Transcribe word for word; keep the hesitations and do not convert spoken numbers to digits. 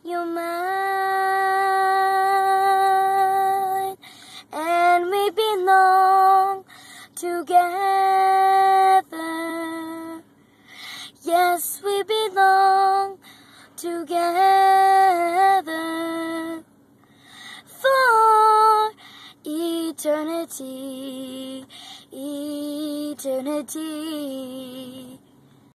you're mine, and we belong together. Yes, we belong together for eternity, eternity.